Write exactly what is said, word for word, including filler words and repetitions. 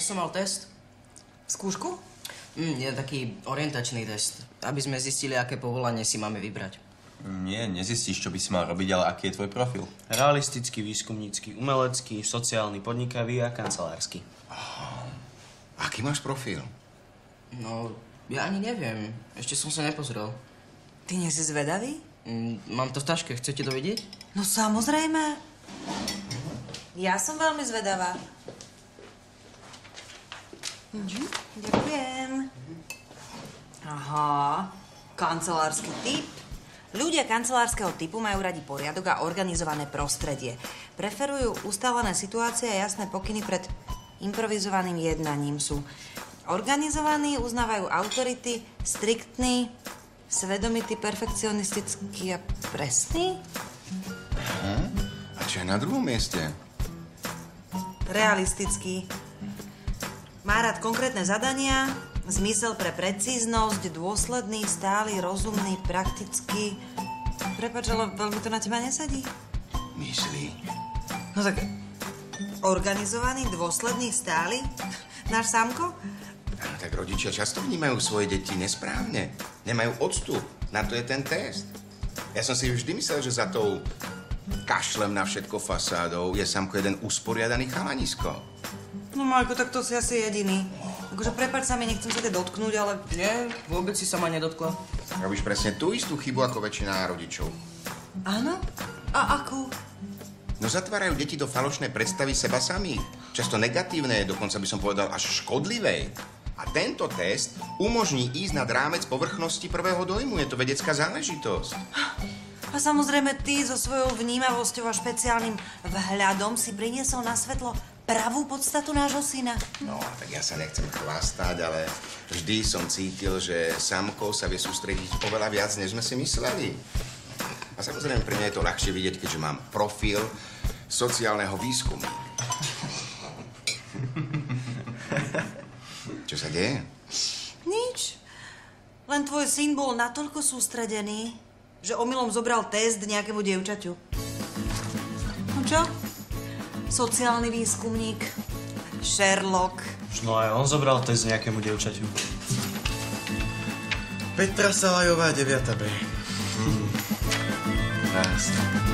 som mal test. Skúšku? Mm, je taký orientačný test, aby sme zistili, aké povolanie si máme vybrať. Nie, nezistíš, čo by si mal robiť, ale aký je tvoj profil. Realistický, výskumnícky, umelecký, sociálny, podnikavý a kancelársky. Oh, aký máš profil? No, ja ani neviem. Ešte som sa nepozrel. Ty nie si zvedavý? Mm, mám to v taške, chcete to vidieť? No samozrejme. Ja som veľmi zvedavá. Mhm, ďakujem. Aha, kancelársky typ. Ľudia kancelárskeho typu majú radi poriadok a organizované prostredie. Preferujú ustálené situácie a jasné pokyny pred improvizovaným jednaním. Sú organizovaní, uznávajú autority, striktní, svedomitý, perfekcionistický a presný? Aha. A čo je na druhom mieste? Realistický. Má rád konkrétne zadania, zmysel pre precíznosť, dôsledný, stály, rozumný, praktický. Prepáč, ale veľmi to na teba nesadí. Myslí? No tak, organizovaný, dôsledný, stály? Náš Sámko? Áno, tak rodičia často vnímajú svoje deti nesprávne. Nemajú odstup. Na to je ten test. Ja som si vždy myslel, že za tou kašlem na všetko fasádou je Sámko jeden usporiadaný chalanisko. No Majko, tak to si asi jediný. Akože prepáč sa mi, nechcem sa ťa dotknúť, ale... Nie, vôbec si sa ma nedotkla. Robíš presne tú istú chybu ako väčšina rodičov. Áno? A akú? No zatvárajú deti do falošnej predstavy seba samých. Často negatívnej, dokonca by som povedal až škodlivej. A tento test umožní ísť nad rámec povrchnosti prvého dojmu. Je to vedecká záležitosť. A samozrejme ty so svojou vnímavosťou a špeciálnym vhľadom si priniesol na svetlo pravú podstatu nášho syna. No, tak ja sa nechcem chvástať, ale vždy som cítil, že Sámko sa vie sústrediť oveľa viac, než sme si mysleli. A samozrejme, pre mňa je to ľahšie vidieť, keďže mám profil sociálneho výskumu. Čo sa deje? Nič. Len tvoj syn bol natoľko sústredený, že omylom zobral test nejakému dievčaťu. No čo? Sociálny výskumník, Sherlock. No aj on zobral test nejakému dievčaťu. Petra Salajová, deviata B. Hmm. Krásne.